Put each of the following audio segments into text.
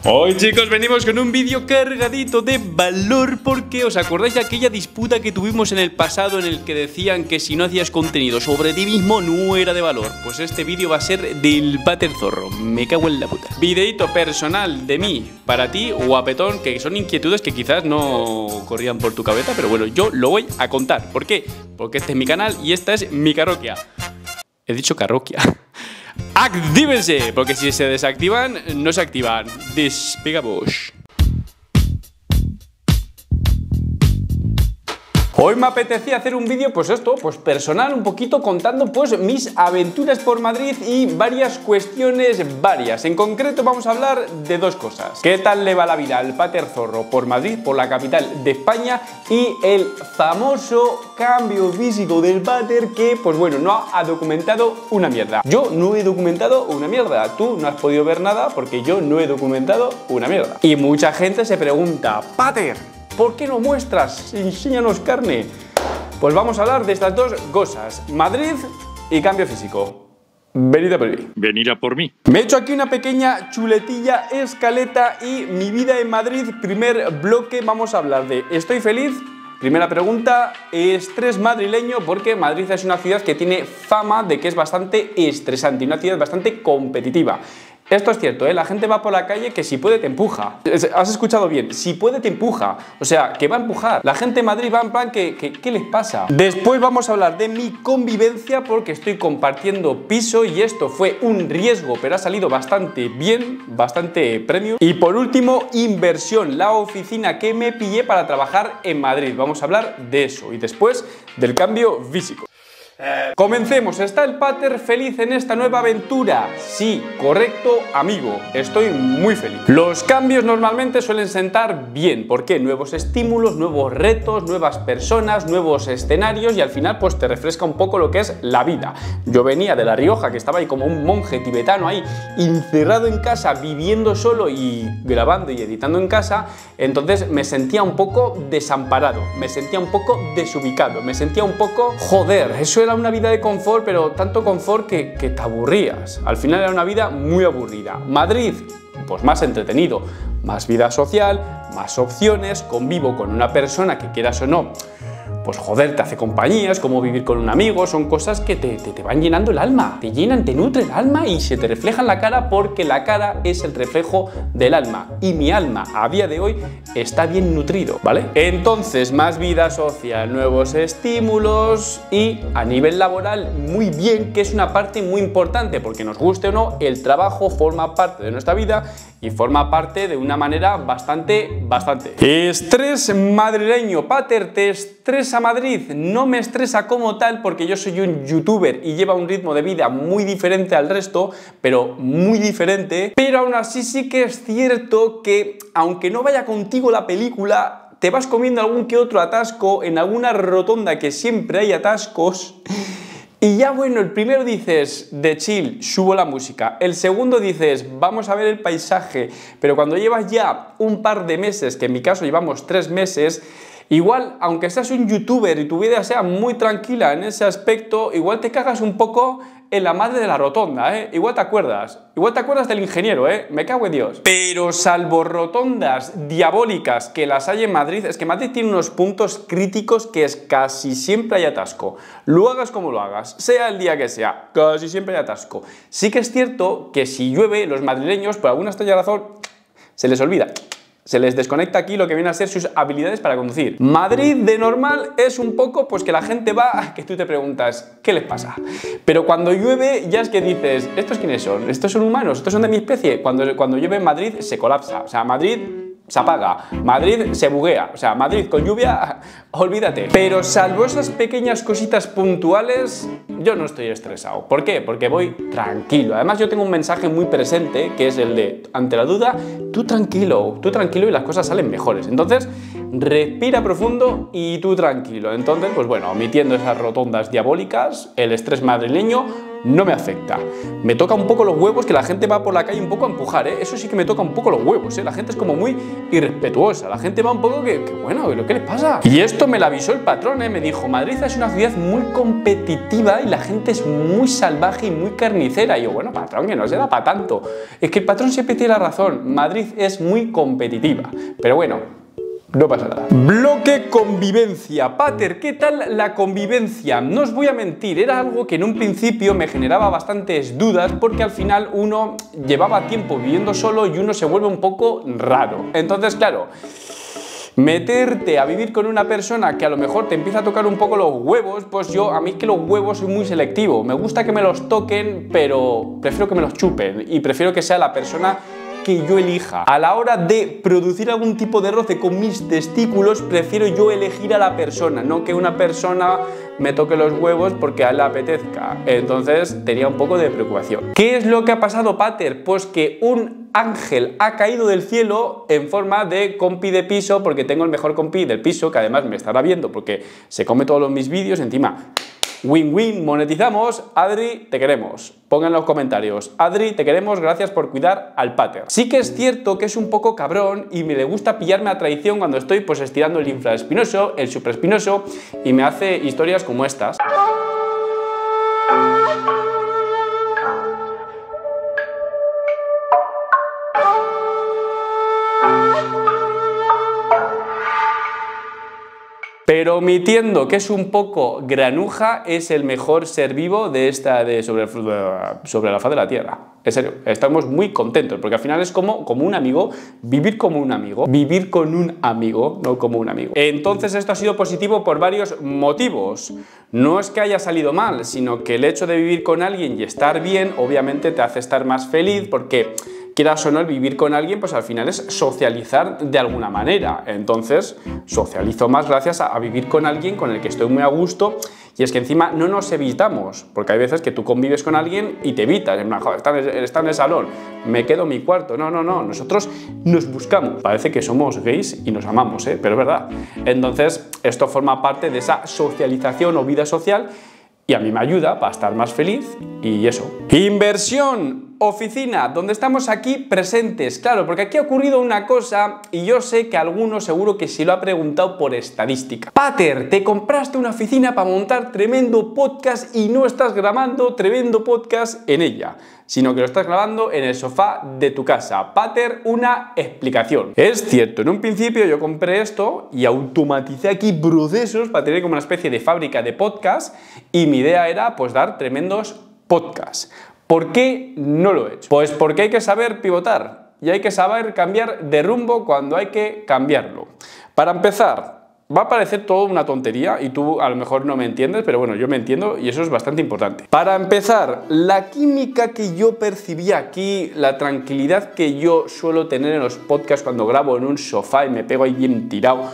Hoy chicos venimos con un vídeo cargadito de valor porque ¿os acordáis de aquella disputa que tuvimos en el pasado en el que decían que si no hacías contenido sobre ti mismo no era de valor? Pues este vídeo va a ser del Pater Zorro, me cago en la puta. Videito personal de mí para ti, guapetón, que son inquietudes que quizás no corrían por tu cabeza, pero bueno, yo lo voy a contar. ¿Por qué? Porque este es mi canal y esta es mi parroquia. He dicho parroquia. ¡Actívense! Porque si se desactivan, no se activan. Despegamos. Hoy me apetecía hacer un vídeo, pues esto, pues personal, un poquito contando pues mis aventuras por Madrid y varias cuestiones varias. En concreto vamos a hablar de dos cosas. ¿Qué tal le va la vida al Pater Zorro por Madrid, por la capital de España? Y el famoso cambio físico del Pater que, pues bueno, no ha documentado una mierda. Yo no he documentado una mierda. Tú no has podido ver nada porque yo no he documentado una mierda. Y mucha gente se pregunta, Pater, ¿por qué no muestras? Enséñanos carne. Pues vamos a hablar de estas dos cosas, Madrid y cambio físico. Venid a por mí. Venir a por mí. Me he hecho aquí una pequeña chuletilla, escaleta y mi vida en Madrid. Primer bloque, vamos a hablar de ¿estoy feliz? Primera pregunta, estrés madrileño, porque Madrid es una ciudad que tiene fama de que es bastante estresante, una ciudad bastante competitiva. Esto es cierto, ¿eh? La gente va por la calle que si puede te empuja. Has escuchado bien, si puede te empuja. O sea, que va a empujar. La gente en Madrid va en plan ¿qué les pasa? Después vamos a hablar de mi convivencia porque estoy compartiendo piso y esto fue un riesgo, pero ha salido bastante bien, bastante premium. Y por último, inversión, la oficina que me pillé para trabajar en Madrid. Vamos a hablar de eso y después del cambio físico. Comencemos, ¿está el Pater feliz en esta nueva aventura? Sí, correcto, amigo, estoy muy feliz. Los cambios normalmente suelen sentar bien, ¿por qué? Nuevos estímulos, nuevos retos, nuevas personas, nuevos escenarios y al final pues te refresca un poco lo que es la vida. Yo venía de La Rioja, que estaba ahí como un monje tibetano ahí, encerrado en casa, viviendo solo y grabando y editando en casa, entonces me sentía un poco desamparado, me sentía un poco desubicado, me sentía un poco, joder, eso era una vida de confort, pero tanto confort que te aburrías. Al final era una vida muy aburrida. Madrid, pues más entretenido, más vida social, más opciones, convivo con una persona que quieras o no, pues joder, te hace compañías, como vivir con un amigo, son cosas que te van llenando el alma, te llenan, te nutren el alma y se te refleja en la cara porque la cara es el reflejo del alma y mi alma a día de hoy está bien nutrido, ¿vale? Entonces, más vida social, nuevos estímulos y a nivel laboral muy bien, que es una parte muy importante porque nos guste o no, el trabajo forma parte de nuestra vida y forma parte de una manera bastante. Estrés madrileño, Pater, ¿te estresa Madrid? No me estresa como tal porque yo soy un youtuber y lleva un ritmo de vida muy diferente al resto, pero muy diferente. Pero aún así sí que es cierto que aunque no vaya contigo la película, te vas comiendo algún que otro atasco en alguna rotonda que siempre hay atascos. Y ya bueno, el primero dices de chill, subo la música. El segundo dices, vamos a ver el paisaje. Pero cuando llevas ya un par de meses, que en mi caso llevamos 3 meses, igual, aunque seas un youtuber y tu vida sea muy tranquila en ese aspecto, igual te cagas un poco en la madre de la rotonda, ¿eh? Igual te acuerdas del ingeniero, ¿eh? Me cago en Dios. Pero salvo rotondas diabólicas que las hay en Madrid, es que Madrid tiene unos puntos críticos que es casi siempre hay atasco. Lo hagas como lo hagas, sea el día que sea, casi siempre hay atasco. Sí que es cierto que si llueve, los madrileños, por alguna extraña razón, se les olvida. Se les desconecta aquí lo que viene a ser sus habilidades para conducir. Madrid de normal es un poco pues que la gente va, que tú te preguntas, ¿qué les pasa? Pero cuando llueve ya es que dices, ¿estos quiénes son? ¿Estos son humanos? ¿Estos son de mi especie? Cuando llueve en Madrid se colapsa. O sea, Madrid se apaga, Madrid se buguea, o sea, Madrid con lluvia, olvídate. Pero salvo esas pequeñas cositas puntuales, yo no estoy estresado. ¿Por qué? Porque voy tranquilo. Además yo tengo un mensaje muy presente, que es el de, ante la duda, tú tranquilo y las cosas salen mejores. Entonces, respira profundo y tú tranquilo. Entonces, pues bueno, omitiendo esas rotondas diabólicas, el estrés madrileño, no me afecta. Me toca un poco los huevos que la gente va por la calle un poco a empujar, ¿eh? Eso sí que me toca un poco los huevos, ¿eh? La gente es como muy irrespetuosa, la gente va un poco que bueno, ¿qué les pasa? Y esto me lo avisó el patrón, ¿eh? Me dijo, Madrid es una ciudad muy competitiva y la gente es muy salvaje y muy carnicera. Y yo, bueno, patrón, que no se da para tanto. Es que el patrón siempre tiene la razón, Madrid es muy competitiva. Pero bueno, no pasa nada. Bloque convivencia. Pater, ¿qué tal la convivencia? No os voy a mentir, era algo que en un principio me generaba bastantes dudas porque al final uno llevaba tiempo viviendo solo y uno se vuelve un poco raro. Entonces, claro, meterte a vivir con una persona que a lo mejor te empieza a tocar un poco los huevos, pues a mí que los huevos soy muy selectivo. Me gusta que me los toquen, pero prefiero que me los chupen y prefiero que sea la persona que yo elija. A la hora de producir algún tipo de roce con mis testículos, prefiero yo elegir a la persona, no que una persona me toque los huevos porque a él le apetezca. Entonces tenía un poco de preocupación. ¿Qué es lo que ha pasado, Pater? Pues que un ángel ha caído del cielo en forma de compi de piso, porque tengo el mejor compi del piso, que además me estará viendo porque se come todos mis vídeos, encima win-win, monetizamos. Adri, te queremos. Pongan en los comentarios, Adri, te queremos, gracias por cuidar al Pater. Sí que es cierto que es un poco cabrón y me le gusta pillarme a traición cuando estoy pues estirando el infraespinoso, el supraespinoso, y me hace historias como estas. Pero omitiendo que es un poco granuja, es el mejor ser vivo de sobre la faz de la Tierra. En serio, estamos muy contentos, porque al final es como un amigo, vivir como un amigo, vivir con un amigo, no como un amigo. Entonces esto ha sido positivo por varios motivos. No es que haya salido mal, sino que el hecho de vivir con alguien y estar bien, obviamente te hace estar más feliz, porque quieras o no, el vivir con alguien, pues al final es socializar de alguna manera. Entonces, socializo más gracias a vivir con alguien con el que estoy muy a gusto. Y es que encima no nos evitamos, porque hay veces que tú convives con alguien y te evitas. En plan, joder, está en el salón, me quedo en mi cuarto. No, nosotros nos buscamos. Parece que somos gays y nos amamos, pero es verdad. Entonces, esto forma parte de esa socialización o vida social y a mí me ayuda para estar más feliz y eso. Inversión, oficina, donde estamos aquí presentes. Claro, porque aquí ha ocurrido una cosa y yo sé que alguno seguro que sí lo ha preguntado por estadística. Pater, te compraste una oficina para montar tremendo podcast y no estás grabando tremendo podcast en ella, sino que lo estás grabando en el sofá de tu casa. Pater, una explicación. Es cierto, en un principio yo compré esto y automaticé aquí procesos para tener como una especie de fábrica de podcast y mi idea era pues dar tremendos podcasts. ¿Por qué no lo he hecho? Pues porque hay que saber pivotar y hay que saber cambiar de rumbo cuando hay que cambiarlo. Para empezar, va a parecer todo una tontería y tú a lo mejor no me entiendes, pero bueno, yo me entiendo y eso es bastante importante. Para empezar, la química que yo percibí aquí, la tranquilidad que yo suelo tener en los podcasts cuando grabo en un sofá y me pego ahí bien tirado,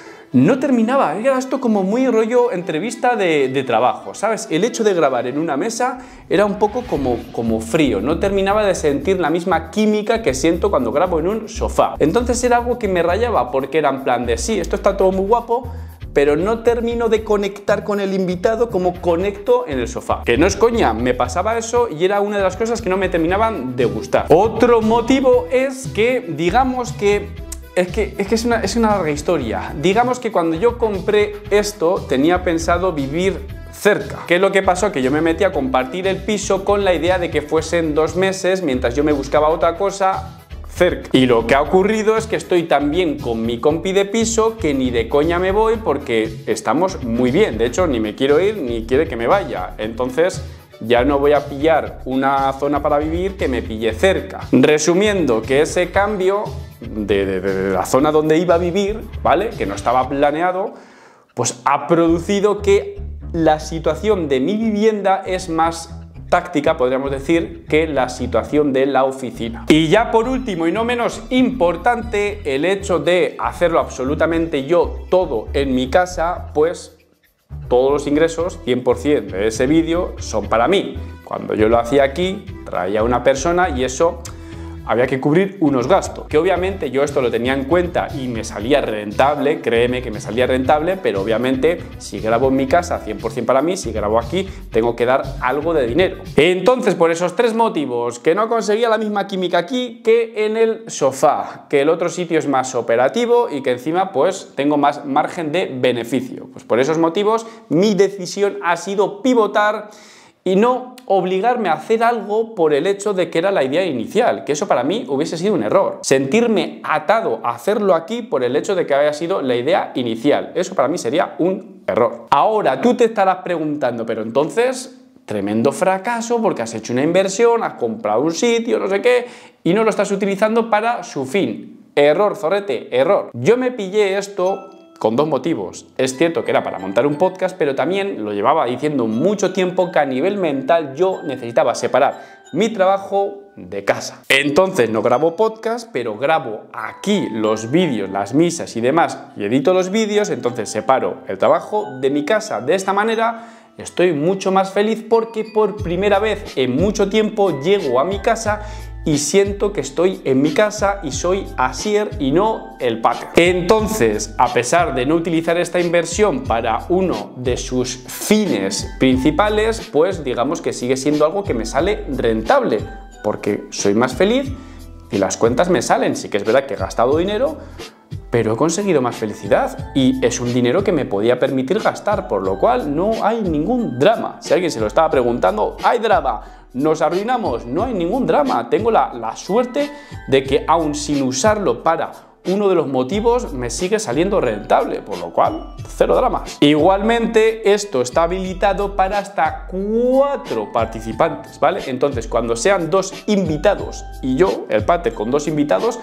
no terminaba, era esto como muy rollo entrevista de trabajo, ¿sabes? El hecho de grabar en una mesa era un poco como frío, no terminaba de sentir la misma química que siento cuando grabo en un sofá. Entonces era algo que me rayaba porque era en plan de sí, esto está todo muy guapo, pero no termino de conectar con el invitado como conecto en el sofá. Que no es coña, me pasaba eso y era una de las cosas que no me terminaban de gustar. Otro motivo es que, digamos que es una larga historia. Digamos que cuando yo compré esto tenía pensado vivir cerca. ¿Qué es lo que pasó? Que yo me metí a compartir el piso con la idea de que fuesen 2 meses mientras yo me buscaba otra cosa cerca. Y lo que ha ocurrido es que estoy tan bien con mi compi de piso que ni de coña me voy porque estamos muy bien. De hecho, ni me quiero ir ni quiere que me vaya. Entonces ya no voy a pillar una zona para vivir que me pille cerca. Resumiendo, que ese cambio de la zona donde iba a vivir, ¿vale?, que no estaba planeado, pues ha producido que la situación de mi vivienda es más táctica, podríamos decir, que la situación de la oficina. Y ya por último y no menos importante, el hecho de hacerlo absolutamente yo todo en mi casa, pues todos los ingresos, 100% de ese vídeo, son para mí. Cuando yo lo hacía aquí, traía una persona y eso había que cubrir unos gastos, que obviamente yo esto lo tenía en cuenta y me salía rentable, créeme que me salía rentable, pero obviamente si grabo en mi casa 100% para mí, si grabo aquí tengo que dar algo de dinero. Entonces, por esos 3 motivos, que no conseguía la misma química aquí que en el sofá, que el otro sitio es más operativo y que encima pues tengo más margen de beneficio, pues por esos motivos mi decisión ha sido pivotar y no obligarme a hacer algo por el hecho de que era la idea inicial, que eso para mí hubiese sido un error. Sentirme atado a hacerlo aquí por el hecho de que haya sido la idea inicial, eso para mí sería un error. Ahora tú te estarás preguntando, pero entonces, tremendo fracaso porque has hecho una inversión, has comprado un sitio, no sé qué, y no lo estás utilizando para su fin. Error, zorrete, error. Yo me pillé esto con 2 motivos. Es cierto que era para montar un podcast, pero también lo llevaba diciendo mucho tiempo que a nivel mental yo necesitaba separar mi trabajo de casa. Entonces no grabo podcast, pero grabo aquí los vídeos, las misas y demás, y edito los vídeos, entonces separo el trabajo de mi casa. De esta manera estoy mucho más feliz porque por primera vez en mucho tiempo llego a mi casa y siento que estoy en mi casa y soy Asier y no el pater. Entonces, a pesar de no utilizar esta inversión para uno de sus fines principales, pues digamos que sigue siendo algo que me sale rentable, porque soy más feliz y las cuentas me salen. Sí que es verdad que he gastado dinero, pero he conseguido más felicidad y es un dinero que me podía permitir gastar, por lo cual no hay ningún drama. Si alguien se lo estaba preguntando, ¿hay drama? ¿Nos arruinamos? No hay ningún drama. Tengo la suerte de que aun sin usarlo para uno de los motivos me sigue saliendo rentable, por lo cual cero dramas. Igualmente esto está habilitado para hasta 4 participantes, ¿vale? Entonces cuando sean 2 invitados y yo, el pater, con 2 invitados,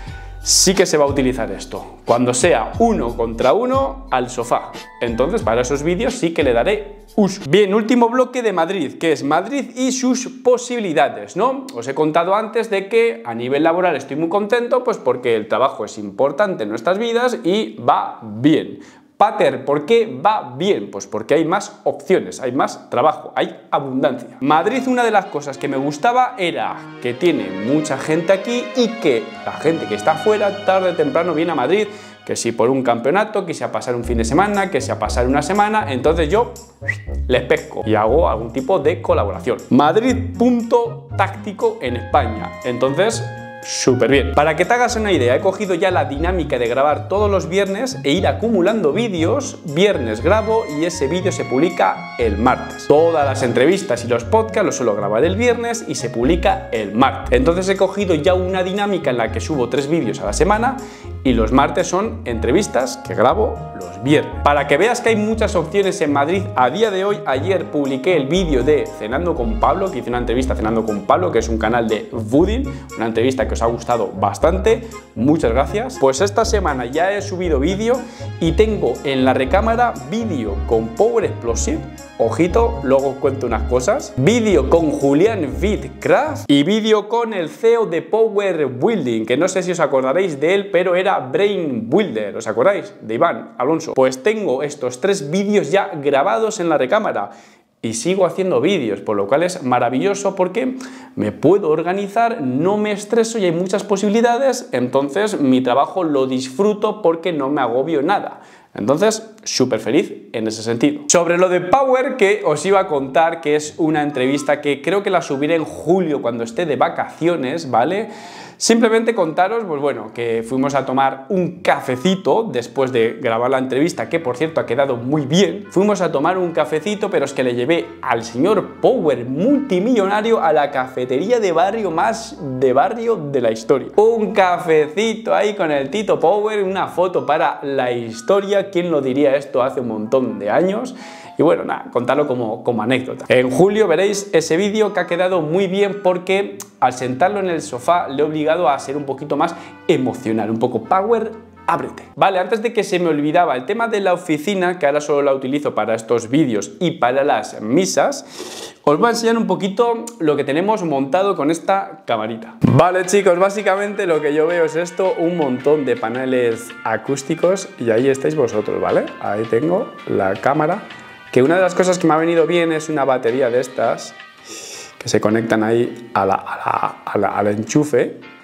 sí que se va a utilizar esto. Cuando sea 1 contra 1 al sofá. Entonces para esos vídeos sí que le daré uso. Bien, último bloque de Madrid, que es Madrid y sus posibilidades, ¿no? Os he contado antes de que a nivel laboral estoy muy contento, pues porque el trabajo es importante en nuestras vidas y va bien. Pater, ¿por qué va bien? Pues porque hay más opciones, hay más trabajo, hay abundancia. Madrid, una de las cosas que me gustaba era que tiene mucha gente aquí y que la gente que está afuera tarde o temprano viene a Madrid, que si por un campeonato, que sea pasar un fin de semana, que sea pasar una semana, entonces yo les pesco y hago algún tipo de colaboración. Madrid, punto táctico en España. Entonces, súper bien. Para que te hagas una idea, he cogido ya la dinámica de grabar todos los viernes e ir acumulando vídeos. Viernes grabo y ese vídeo se publica el martes. Todas las entrevistas y los podcasts los suelo grabar el viernes y se publica el martes. Entonces he cogido ya una dinámica en la que subo 3 vídeos a la semana y los martes son entrevistas que grabo los viernes. Para que veas que hay muchas opciones en Madrid a día de hoy, ayer publiqué el vídeo de Cenando con Pablo, que hice una entrevista Cenando con Pablo, que es un canal de Fooding, una entrevista que os ha gustado bastante, muchas gracias. Pues esta semana ya he subido vídeo y tengo en la recámara vídeo con Power Explosive, ojito, luego os cuento unas cosas, vídeo con Julián Fitcraft y vídeo con el CEO de Power Building, que no sé si os acordaréis de él, pero era Brain Builder, ¿os acordáis? De Iván Alonso. Pues tengo estos 3 vídeos ya grabados en la recámara y sigo haciendo vídeos, por lo cual es maravilloso porque me puedo organizar, no me estreso y hay muchas posibilidades, entonces mi trabajo lo disfruto porque no me agobio nada. Entonces, súper feliz en ese sentido. Sobre lo de Power, que os iba a contar, que es una entrevista que creo que la subiré en julio cuando esté de vacaciones, ¿vale? Simplemente contaros, pues bueno, que fuimos a tomar un cafecito después de grabar la entrevista, que por cierto ha quedado muy bien. Fuimos a tomar un cafecito, pero es que le llevé al señor Power, multimillonario, a la cafetería de barrio más de barrio de la historia. Un cafecito ahí con el Tito Power, una foto para la historia. ¿Quién lo diría esto hace un montón de años? Y bueno, nada, contarlo como anécdota. En julio veréis ese vídeo que ha quedado muy bien porque al sentarlo en el sofá le he obligado a ser un poquito más emocional, un poco Power, ábrete. Vale, antes de que se me olvidaba, el tema de la oficina, que ahora solo la utilizo para estos vídeos y para las misas, os voy a enseñar un poquito lo que tenemos montado con esta camarita. Vale chicos, básicamente lo que yo veo es esto, un montón de paneles acústicos y ahí estáis vosotros, ¿vale? Ahí tengo la cámara. Que una de las cosas que me ha venido bien es una batería de estas que se conectan ahí al enchufe,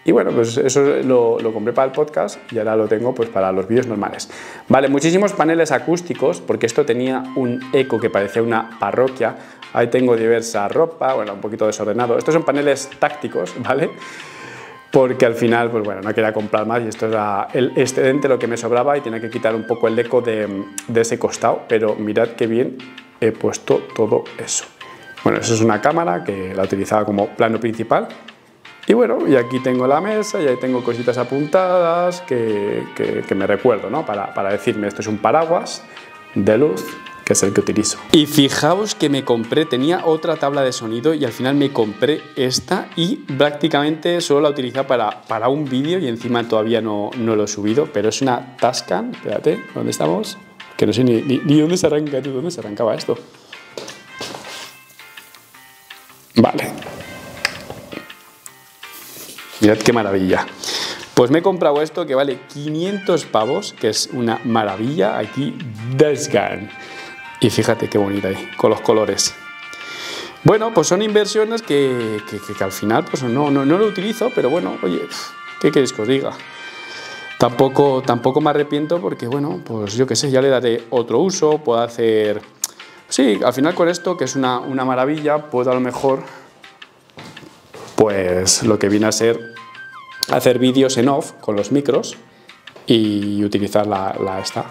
Y bueno, pues eso lo compré para el podcast y ahora lo tengo pues para los vídeos normales. Vale, muchísimos paneles acústicos, porque esto tenía un eco que parecía una parroquia. Ahí tengo diversa ropa, bueno, un poquito desordenado. Estos son paneles tácticos, ¿vale? Porque al final, pues bueno, no quería comprar más y esto era el excedente, lo que me sobraba, y tenía que quitar un poco el eco de ese costado, pero mirad qué bien he puesto todo eso. Bueno, eso es una cámara que la utilizaba como plano principal. Y bueno, y aquí tengo la mesa y ahí tengo cositas apuntadas que me recuerdo, ¿no? Para decirme, esto es un paraguas de luz, que es el que utilizo. Y fijaos que me compré, tenía otra tabla de sonido y al final me compré esta y prácticamente solo la utilizaba para un vídeo y encima todavía no lo he subido, pero es una Tascam. Espérate, ¿dónde estamos? Que no sé ni dónde se arranca, ¿tú? ¿Dónde se arrancaba esto? Vale. Mirad qué maravilla. Pues me he comprado esto que vale 500 pavos, que es una maravilla. Aquí, Tascam. Y fíjate qué bonita ahí, con los colores. Bueno, pues son inversiones que al final pues no lo utilizo, pero bueno, oye, ¿qué queréis que os diga? Tampoco me arrepiento porque, bueno, pues yo qué sé, ya le daré otro uso, puedo hacer... Sí, al final con esto, que es una maravilla, puedo a lo mejor, pues lo que viene a ser hacer vídeos en off con los micros y utilizar esta.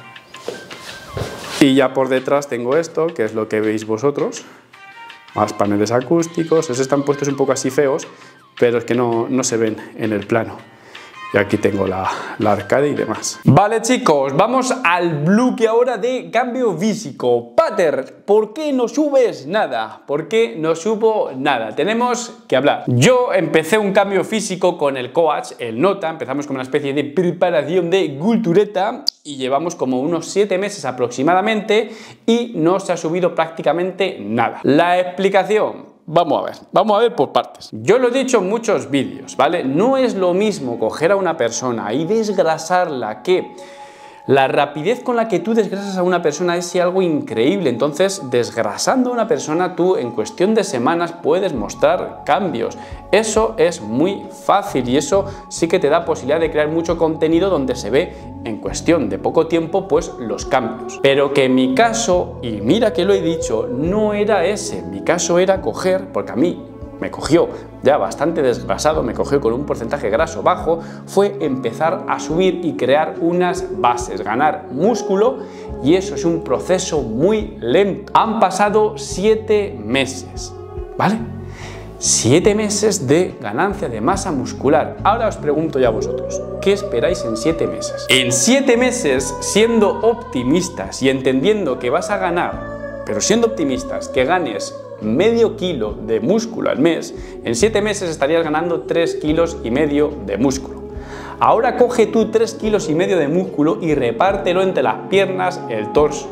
Y ya por detrás tengo esto, que es lo que veis vosotros, más paneles acústicos. Esos están puestos un poco así feos, pero es que no se ven en el plano. Y aquí tengo la arcade y demás. Vale, chicos, vamos al bloque ahora de cambio físico. Pater, ¿por qué no subes nada? ¿Por qué no subo nada? Tenemos que hablar. Yo empecé un cambio físico con el coach, el Nota. Empezamos con una especie de preparación de cultureta y llevamos como unos 7 meses aproximadamente y no se ha subido prácticamente nada. La explicación. Vamos a ver por partes. Yo lo he dicho en muchos vídeos, ¿vale? No es lo mismo coger a una persona y desgrasarla, que la rapidez con la que tú desgrasas a una persona es algo increíble. Entonces, desgrasando a una persona, tú en cuestión de semanas puedes mostrar cambios. Eso es muy fácil y eso sí que te da posibilidad de crear mucho contenido donde se ve en cuestión de poco tiempo pues los cambios. Pero que en mi caso, y mira que lo he dicho, no era ese. Mi caso era coger, porque a mí me cogió ya bastante desgrasado, me cogió con un porcentaje graso bajo, fue empezar a subir y crear unas bases, ganar músculo, y eso es un proceso muy lento. Han pasado 7 meses, ¿vale? 7 meses de ganancia de masa muscular. Ahora os pregunto ya a vosotros, ¿qué esperáis en 7 meses? En 7 meses, siendo optimistas y entendiendo que vas a ganar, pero siendo optimistas, que ganes medio kilo de músculo al mes, en 7 meses estarías ganando 3,5 kilos de músculo. Ahora coge tú 3,5 kilos de músculo y repártelo entre las piernas, el torso.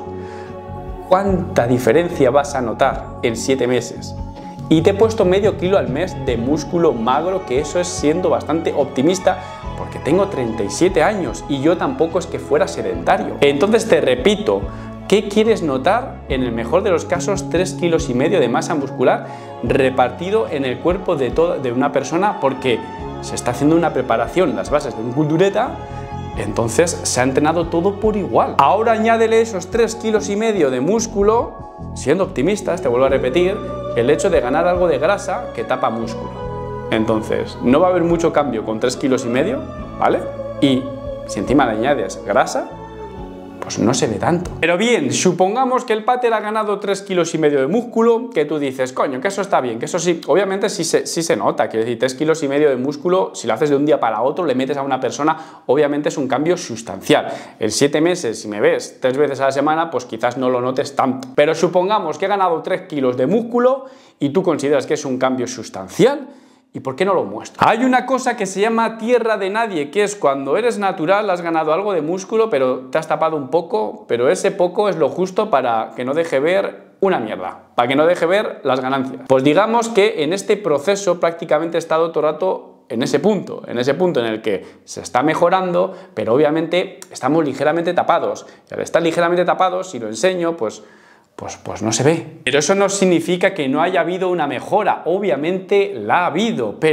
¿Cuánta diferencia vas a notar en 7 meses? Y te he puesto medio kilo al mes de músculo magro, que eso es siendo bastante optimista, porque tengo 37 años y yo tampoco es que fuera sedentario. Entonces te repito, ¿qué quieres notar? En el mejor de los casos, 3,5 kilos de masa muscular repartido en el cuerpo de una persona, porque se está haciendo una preparación, las bases de un cultureta, entonces se ha entrenado todo por igual. Ahora añádele esos 3,5 kilos de músculo, siendo optimistas, te vuelvo a repetir, el hecho de ganar algo de grasa que tapa músculo. Entonces, no va a haber mucho cambio con 3,5 kilos, ¿vale? Y si encima le añades grasa, pues no se ve tanto. Pero bien, supongamos que el Pater ha ganado 3,5 kilos de músculo, que tú dices, coño, que eso está bien, que eso sí, obviamente sí se nota, quiero decir, 3,5 kilos de músculo, si lo haces de un día para otro, le metes a una persona, obviamente es un cambio sustancial. En 7 meses, si me ves 3 veces a la semana, pues quizás no lo notes tanto. Pero supongamos que he ganado 3 kilos de músculo y tú consideras que es un cambio sustancial, ¿y por qué no lo muestro? Hay una cosa que se llama tierra de nadie, que es cuando eres natural, has ganado algo de músculo, pero te has tapado un poco, pero ese poco es lo justo para que no deje ver una mierda, para que no deje ver las ganancias. Pues digamos que en este proceso prácticamente he estado todo el rato en ese punto en el que se está mejorando, pero obviamente estamos ligeramente tapados. Y al estar ligeramente tapados, si lo enseño, pues no se ve. Pero eso no significa que no haya habido una mejora. Obviamente la ha habido, pero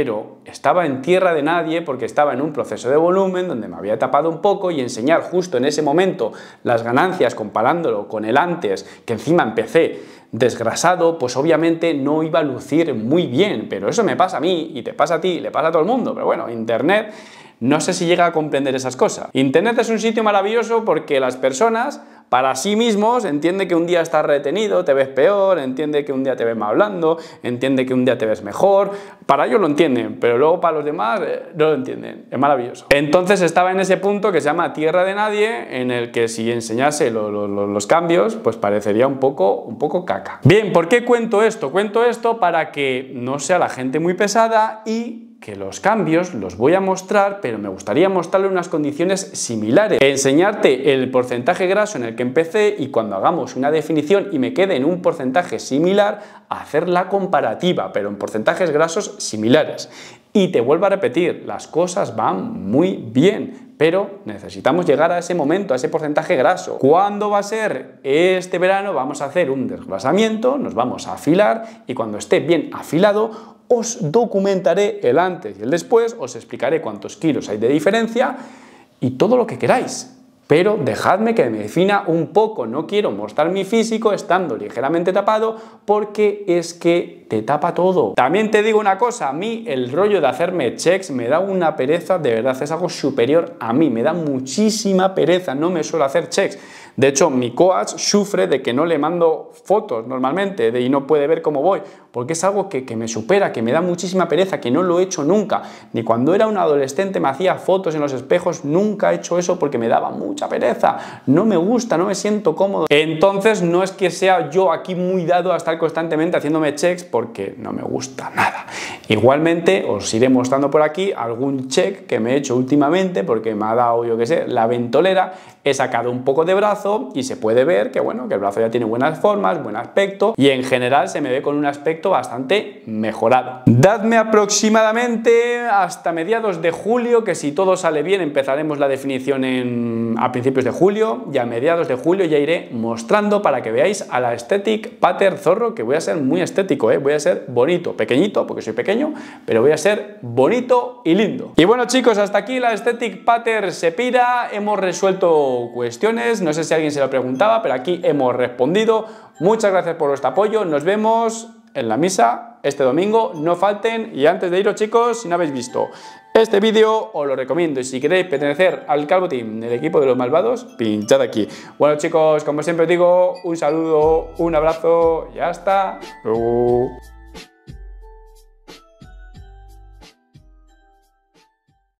estaba en tierra de nadie porque estaba en un proceso de volumen donde me había tapado un poco, y enseñar justo en ese momento las ganancias comparándolo con el antes, que encima empecé desgrasado, pues obviamente no iba a lucir muy bien. Pero eso me pasa a mí y te pasa a ti, le pasa a todo el mundo. Pero bueno, Internet no sé si llega a comprender esas cosas. Internet es un sitio maravilloso porque las personas, para sí mismos, entiende que un día estás retenido, te ves peor, entiende que un día te ves mal hablando, entiende que un día te ves mejor. Para ellos lo entienden, pero luego para los demás no lo entienden. Es maravilloso. Entonces estaba en ese punto que se llama tierra de nadie, en el que si enseñase los cambios, pues parecería un poco caca. Bien, ¿por qué cuento esto? Cuento esto para que no sea la gente muy pesada y que los cambios los voy a mostrar, pero me gustaría mostrarle unas condiciones similares. Enseñarte el porcentaje graso en el que empecé, y cuando hagamos una definición y me quede en un porcentaje similar, hacer la comparativa, pero en porcentajes grasos similares. Y te vuelvo a repetir, las cosas van muy bien, pero necesitamos llegar a ese momento, a ese porcentaje graso. ¿Cuándo va a ser? Este verano vamos a hacer un desgrasamiento, nos vamos a afilar, y cuando esté bien afilado, os documentaré el antes y el después, os explicaré cuántos kilos hay de diferencia y todo lo que queráis. Pero dejadme que me defina un poco, no quiero mostrar mi físico estando ligeramente tapado, porque es que te tapa todo. También te digo una cosa, a mí el rollo de hacerme checks me da una pereza, de verdad, es algo superior a mí, me da muchísima pereza, no me suelo hacer checks. De hecho, mi coach sufre de que no le mando fotos normalmente y no puede ver cómo voy, porque es algo que me supera, que me da muchísima pereza, que no lo he hecho nunca. Ni cuando era un adolescente me hacía fotos en los espejos, nunca he hecho eso porque me daba mucha pereza. No me gusta, no me siento cómodo. Entonces no es que sea yo aquí muy dado a estar constantemente haciéndome checks, porque no me gusta nada. Igualmente os iré mostrando por aquí algún check que me he hecho últimamente, porque me ha dado, yo qué sé, la ventolera. He sacado un poco de brazo y se puede ver que, bueno, que el brazo ya tiene buenas formas, buen aspecto, y en general se me ve con un aspecto bastante mejorado. Dadme aproximadamente hasta mediados de julio, que si todo sale bien empezaremos la definición a principios de julio, y a mediados de julio ya iré mostrando para que veáis a la Aesthetic Pattern Zorro, que voy a ser muy estético, voy a ser bonito, pequeñito, porque soy pequeño, pero voy a ser bonito y lindo. Y bueno, chicos, hasta aquí la Aesthetic Pattern se pira. Hemos resuelto cuestiones, no sé si alguien se lo preguntaba, pero aquí hemos respondido. Muchas gracias por vuestro apoyo, nos vemos en la misa este domingo, no falten. Y antes de iros, chicos, si no habéis visto este vídeo, os lo recomiendo, y si queréis pertenecer al Calvo Team, el equipo de los malvados, pinchad aquí. Bueno, chicos, como siempre os digo, un saludo, un abrazo y hasta luego.